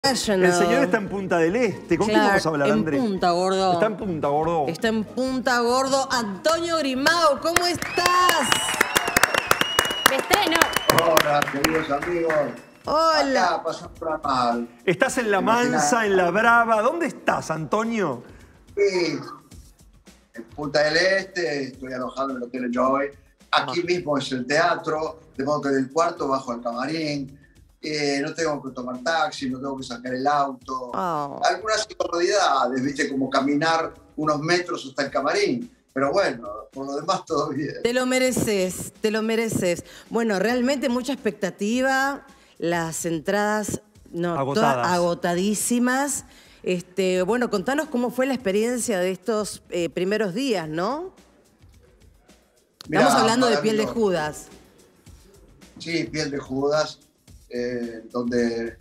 El señor está en Punta del Este. ¿Con quién vamos a hablar, Andrés? En Punta, gordo. Está en Punta, gordo. Está en Punta, gordo. Antonio Grimao, ¿cómo estás? De estreno. Hola, queridos amigos. Hola. Acá pasando mal. ¿Estás en La Mansa, en La Brava? ¿Dónde estás, Antonio? Sí, en Punta del Este, estoy alojado en el Hotel Joy. Aquí mismo es el teatro, de modo que del cuarto bajo al camarín. No tengo que tomar taxi, no tengo que sacar el auto. Algunas incomodidades, ¿viste? Como caminar unos metros hasta el camarín. Pero bueno, por lo demás todo bien. Te lo mereces, te lo mereces. Bueno, realmente mucha expectativa. Las entradas Agotadas. todas agotadísimas. Bueno, contanos cómo fue la experiencia de estos primeros días, ¿no? Mirá, Estamos hablando de Piel de maravilloso. Judas. Sí, Piel de Judas, donde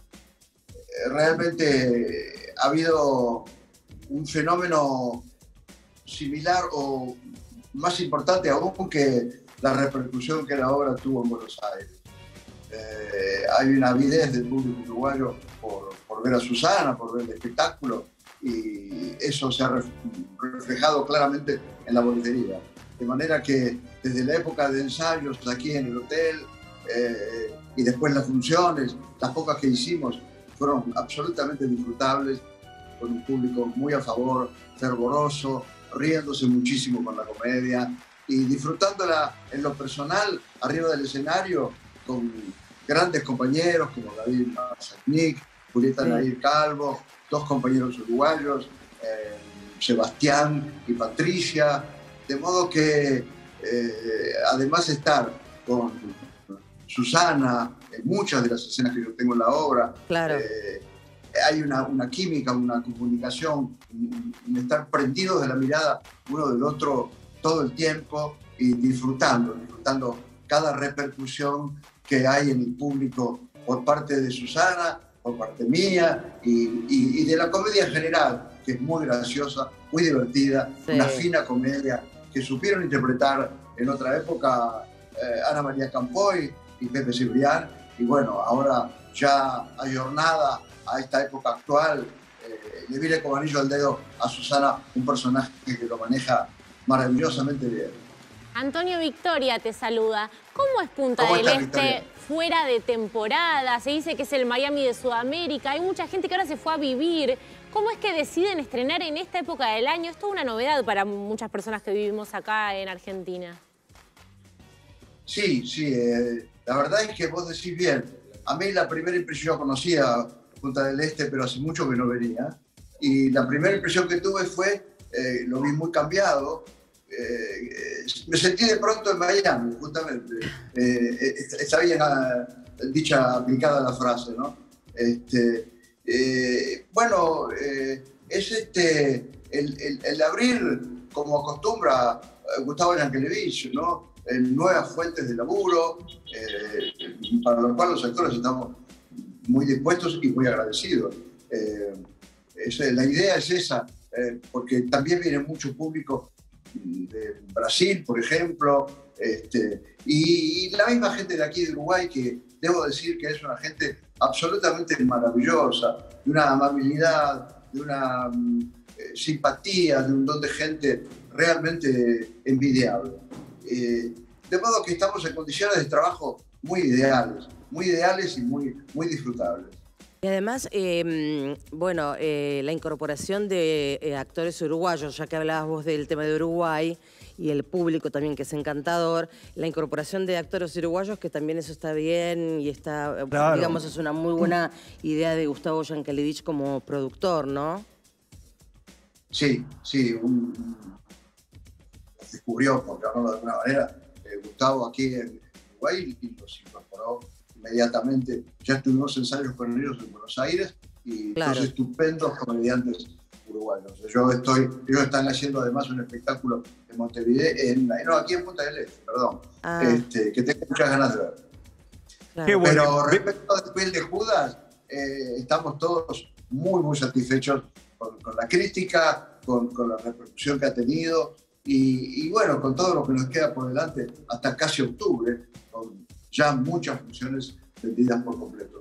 realmente ha habido un fenómeno similar o más importante aún que la repercusión que la obra tuvo en Buenos Aires. Hay una avidez del público uruguayo por ver a Susana, por ver el espectáculo, y eso se ha reflejado claramente en la boletería. De manera que desde la época de ensayos aquí en el hotel y después las funciones, las pocas que hicimos, fueron absolutamente disfrutables, con un público muy a favor, fervoroso, riéndose muchísimo con la comedia y disfrutándola en lo personal, arriba del escenario, con grandes compañeros como David Mazatnik, Julieta Nair Calvo, dos compañeros uruguayos, Sebastián y Patricia, de modo que además de estar con Susana en muchas de las escenas que yo tengo en la obra, Claro. hay una química, una comunicación, un estar prendidos de la mirada uno del otro todo el tiempo y disfrutando cada repercusión que hay en el público por parte de Susana, por parte mía y de la comedia en general, que es muy graciosa, muy divertida, una fina comedia que supieron interpretar en otra época Ana María Campoy y Pepe Cibrián, y bueno, ahora ya ayornada a esta época actual, le viene como anillo al dedo a Susana un personaje que lo maneja maravillosamente bien. Antonio Victoria te saluda. ¿Cómo es Punta ¿Cómo del estás, Este Victoria? fuera de temporada? Se dice que es el Miami de Sudamérica. Hay mucha gente que ahora se fue a vivir. ¿Cómo es que deciden estrenar en esta época del año? Es toda una novedad para muchas personas que vivimos acá en Argentina. Sí, la verdad es que vos decís bien. A mí la primera impresión, yo conocía Punta del Este, pero hace mucho que no venía. Y la primera impresión que tuve fue, lo vi muy cambiado. Me sentí de pronto en Miami, justamente. Está bien dicha, aplicada la frase, ¿no? Bueno, es el abrir, como acostumbra Gustavo Yankelevich, ¿no? En nuevas fuentes de laburo, para lo cual los actores estamos muy dispuestos y muy agradecidos. La idea es esa, porque también viene mucho público de Brasil, por ejemplo, y la misma gente de aquí de Uruguay, que debo decir que es una gente absolutamente maravillosa, de una amabilidad, de una simpatía, de un don de gente realmente envidiable. De modo que estamos en condiciones de trabajo muy ideales y muy disfrutables. Y además, bueno, la incorporación de actores uruguayos, ya que hablabas vos del tema de Uruguay y el público también, que es encantador, la incorporación de actores uruguayos, que también eso está bien y está, Claro. digamos, es una muy buena idea de Gustavo Yankelevich como productor, ¿no? Sí, descubrió, por llamarlo de alguna manera, Gustavo aquí en Uruguay y los incorporó inmediatamente. Ya estuvimos ensayos con ellos en Buenos Aires y Claro. dos estupendos comediantes uruguayos. Ellos están haciendo además un espectáculo en Montevideo, aquí en Punta del Este, perdón, que tengo muchas ganas de ver. Claro. Qué bueno. Pero respecto a Piel de Judas, estamos todos muy satisfechos con la crítica, con la repercusión que ha tenido y bueno, con todo lo que nos queda por delante hasta casi octubre, con ya muchas funciones vendidas por completo.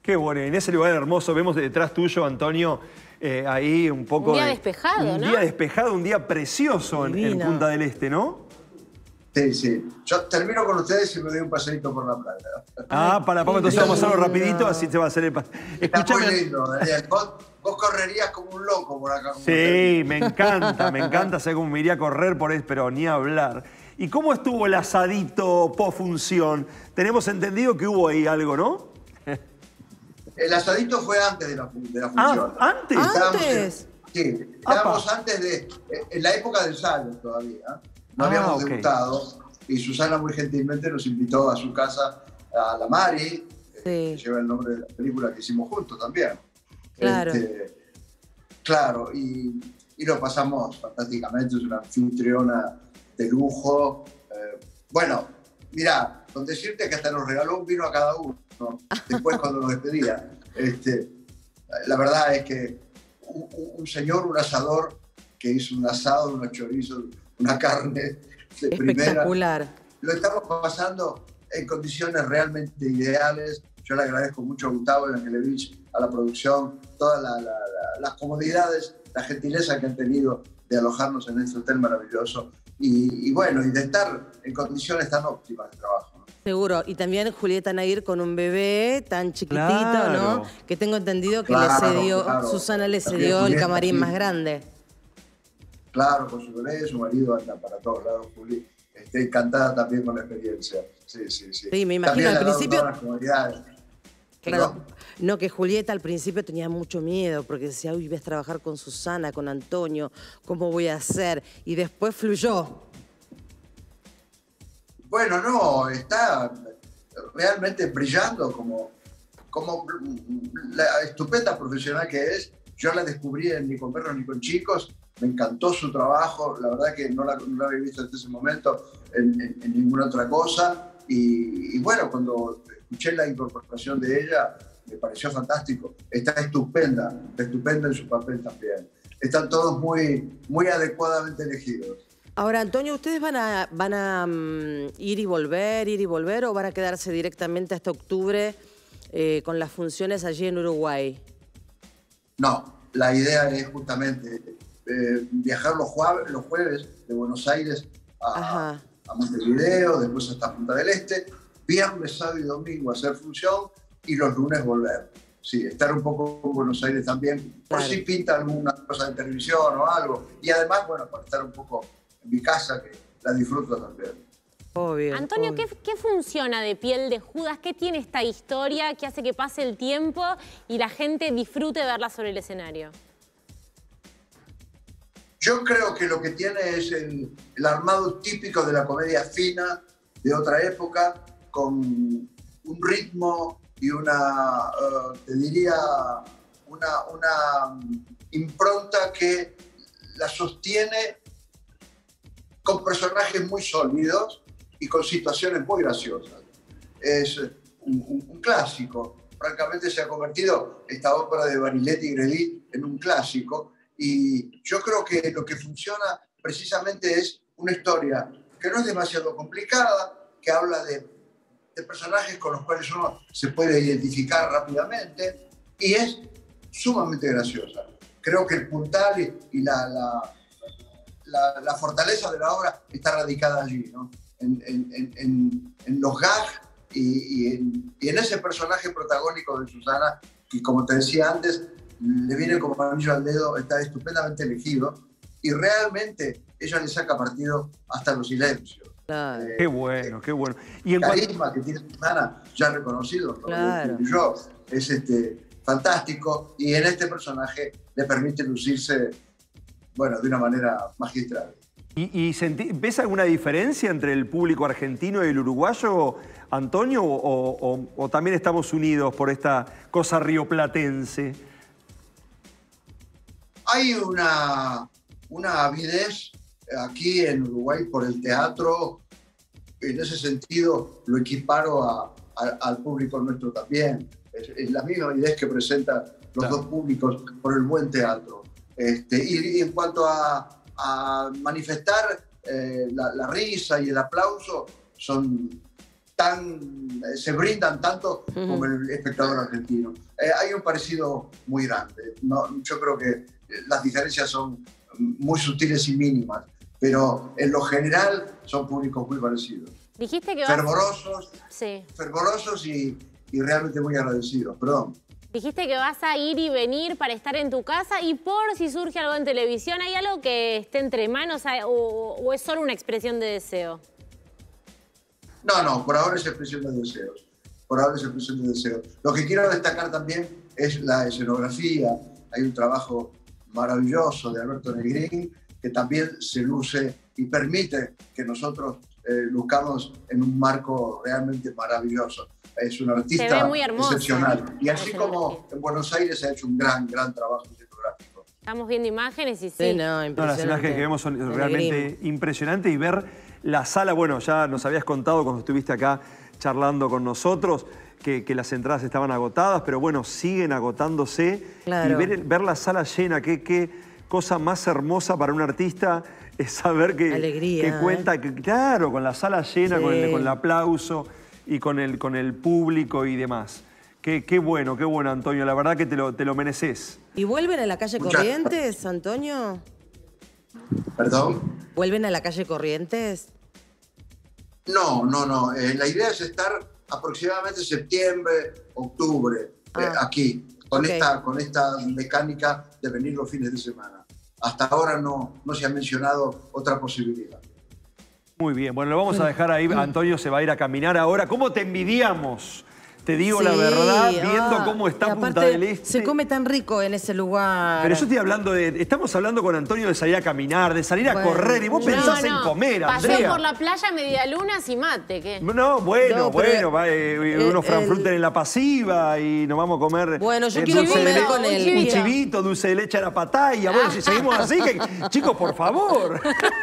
Qué bueno, en ese lugar hermoso vemos detrás tuyo, Antonio, ahí un poco... Un día despejado, ¿no? Un día despejado, un día precioso en Punta del Este, ¿no? Sí, sí. Yo termino con ustedes y me doy un paseíto por la playa. Ah, entonces vamos a hacerlo rapidito, así se va a hacer el... Está muy lindo, Daniel. Vos correrías como un loco por acá. Sí, me encanta, sé cómo me iría a correr por eso, pero ni hablar. ¿Y cómo estuvo el asadito post-función? Tenemos entendido que hubo ahí algo, ¿no? El asadito fue antes de la función. ¿Antes? ¿Antes? Sí, estábamos antes de... En la época del ensayo todavía. No habíamos debutado. Y Susana muy gentilmente nos invitó a su casa, a La Mari, que lleva el nombre de la película que hicimos juntos también. Claro. Claro, y lo pasamos fantásticamente. Es una anfitriona de lujo. Bueno, mirá, con decirte que hasta nos regaló un vino a cada uno, ¿no? Después cuando nos despedía. La verdad es que un señor, un asador, que hizo un asado, unos chorizos, una carne de espectacular. Primera. Lo estamos pasando en condiciones realmente ideales. Yo le agradezco mucho a Gustavo y a Angelevich, a la producción, todas las comodidades, la gentileza que han tenido de alojarnos en este hotel maravilloso y bueno, y de estar en condiciones tan óptimas de trabajo, ¿no? Seguro. Y también Julieta Nahir con un bebé tan chiquitito, ¿no? Que tengo entendido que le cedió, Susana le cedió el camarín más grande. Claro, con su bebé, su marido anda para todos lados, Juli. Encantada también con la experiencia. Sí. Sí, me imagino al principio... Claro. No, que Julieta al principio tenía mucho miedo porque decía, uy, ves trabajar con Susana, con Antonio, ¿cómo voy a hacer? Y después fluyó. Bueno, no, está realmente brillando como la estupenda profesional que es. Yo la descubrí Ni con perros ni con chicos. Me encantó su trabajo. La verdad que no la había visto hasta ese momento en ninguna otra cosa. Y bueno, cuando escuché la incorporación de ella, me pareció fantástico. Está estupenda en su papel también. Están todos muy adecuadamente elegidos. Ahora, Antonio, ¿ustedes van a ir y volver o van a quedarse directamente hasta octubre con las funciones allí en Uruguay? No, la idea es justamente viajar los jueves de Buenos Aires a Montevideo, después hasta Punta del Este, viernes, sábado y domingo hacer función y los lunes volver. Sí, estar un poco en Buenos Aires también, por si pinta alguna cosa de televisión o algo. Y además, bueno, para estar un poco en mi casa, que la disfruto también. Obvio. Antonio, obvio. ¿qué funciona de Piel de Judas? ¿Qué tiene esta historia que hace que pase el tiempo y la gente disfrute verla sobre el escenario? Yo creo que lo que tiene es el armado típico de la comedia fina de otra época, con un ritmo y te diría, una impronta que la sostiene con personajes muy sólidos y con situaciones muy graciosas. Es un clásico. Francamente se ha convertido esta ópera de Bariletti y Grelli en un clásico. Y yo creo que lo que funciona precisamente es una historia que no es demasiado complicada, que habla de personajes con los cuales uno se puede identificar rápidamente y es sumamente graciosa. Creo que el puntal y la fortaleza de la obra está radicada allí, ¿no? En los gags y en ese personaje protagónico de Susana, que como te decía antes, le viene como anillo al dedo, está estupendamente elegido y realmente ella le saca partido hasta los silencios. Claro. Qué bueno, qué bueno. Y el carisma que tiene Susana, ya reconocido, claro, es fantástico y en este personaje le permite lucirse, bueno, de una manera magistral. ¿Y ves alguna diferencia entre el público argentino y el uruguayo, Antonio, o también estamos unidos por esta cosa rioplatense? Hay una avidez aquí en Uruguay por el teatro. En ese sentido lo equiparo al público nuestro también. Es la misma avidez que presentan los dos públicos por el buen teatro. Y en cuanto a manifestar la risa y el aplauso, son se brindan tanto como el espectador argentino. Hay un parecido muy grande. Yo creo que las diferencias son muy sutiles y mínimas, pero en lo general son públicos muy parecidos. Dijiste que fervorosos y realmente muy agradecidos. Perdón. Dijiste que vas a ir y venir para estar en tu casa, y por si surge algo en televisión, ¿hay algo que esté entre manos o es solo una expresión de deseo? No, por ahora es expresión de deseos. Por ahora es expresión de deseos. Lo que quiero destacar también es la escenografía. Hay un trabajo maravilloso de Alberto Negrín que también se luce y permite que nosotros luzcamos en un marco realmente maravilloso. Es un artista excepcional. Y así como en Buenos Aires se ha hecho un gran trabajo cinematográfico. Estamos viendo imágenes y sí. Las imágenes que vemos son realmente impresionantes, y ver la sala, bueno, ya nos habías contado cuando estuviste acá charlando con nosotros que las entradas estaban agotadas, pero bueno, siguen agotándose. Claro. Y ver la sala llena, qué cosa más hermosa para un artista es saber que cuenta, claro, con la sala llena, con el aplauso y con el público y demás. Qué bueno, Antonio. La verdad que te lo mereces. ¿Y vuelven a la calle Corrientes, Antonio? ¿Perdón? ¿Vuelven a la calle Corrientes? No. La idea es estar aproximadamente septiembre, octubre, aquí, con esta mecánica de venir los fines de semana. Hasta ahora no se ha mencionado otra posibilidad. Muy bien, bueno, lo vamos a dejar ahí. Antonio se va a ir a caminar ahora. ¿Cómo te envidiamos? Te digo la verdad, viendo cómo está Punta del Este. Se come tan rico en ese lugar. Pero yo estoy hablando estamos hablando con Antonio de salir a caminar, de salir a correr, y vos pensás en comer, Andrea. Paseo por la playa, medialunas y mate, ¿qué? Unos franfruten en la pasiva y nos vamos a comer. Bueno, yo quiero comer con él. Un chivito, dulce de leche a la pataya. Bueno, si seguimos así, chicos, por favor.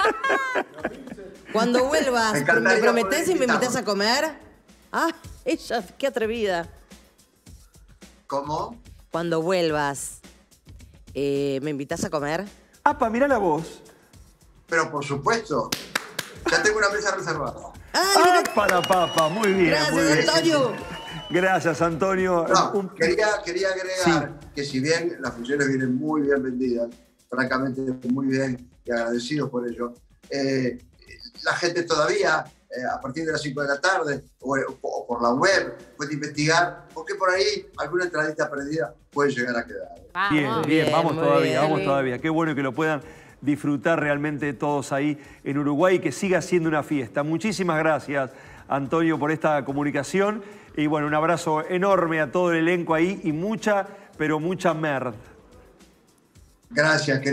Cuando vuelvas, ¿me prometés y me invitás a comer? Ah, ella, qué atrevida. ¿Cómo? Cuando vuelvas, ¿me invitás a comer? Apa, mirá la voz. Pero por supuesto. Ya tengo una mesa reservada. ¡Apa la papa! Muy bien. Gracias, muy bien. Antonio. Gracias, Antonio. No, quería agregar que si bien las funciones vienen muy bien vendidas, francamente muy bien y agradecidos por ello, la gente todavía, a partir de las 5 de la tarde o por la web, puede investigar, porque por ahí alguna entradita perdida puede llegar a quedar. Bien, vamos todavía. Qué bueno que lo puedan disfrutar realmente todos ahí en Uruguay y que siga siendo una fiesta. Muchísimas gracias, Antonio, por esta comunicación. Y bueno, un abrazo enorme a todo el elenco ahí y mucha, pero mucha merd. Gracias, querido.